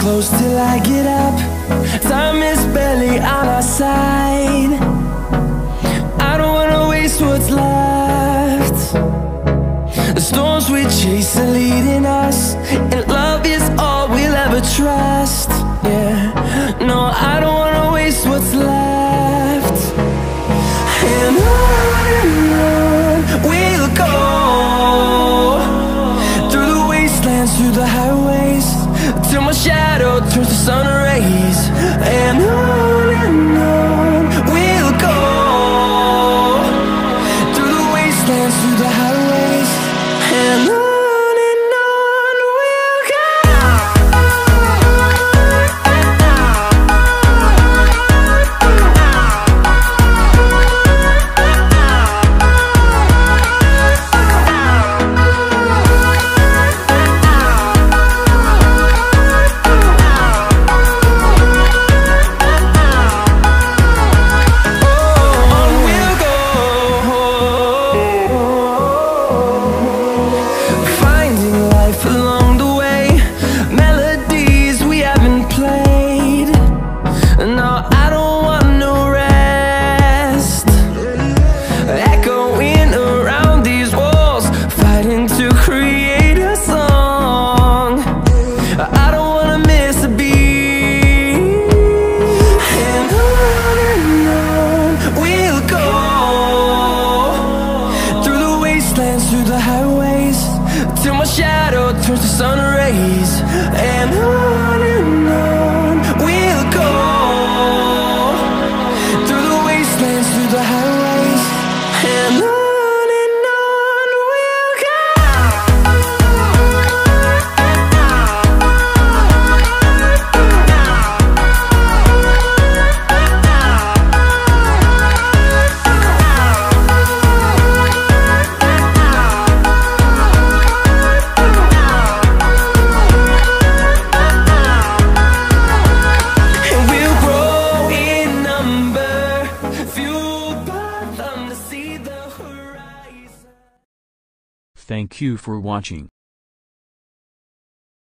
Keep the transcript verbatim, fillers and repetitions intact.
close till I get up. Time is barely on our side. I don't wanna waste what's left. The storms we chase are leading us, and love is all we'll ever trust. Yeah, no, I don't wanna waste what's left. And on and on we'll go, through the wastelands, through the highways, till my shadow turns to sun rays. And on and on we'll go, through the wastelands, through the highways, and on. Through the highways, till my shadow turns to sun rays. And on and on we'll go, through the wastelands, through the highways, and on. Thank you for watching.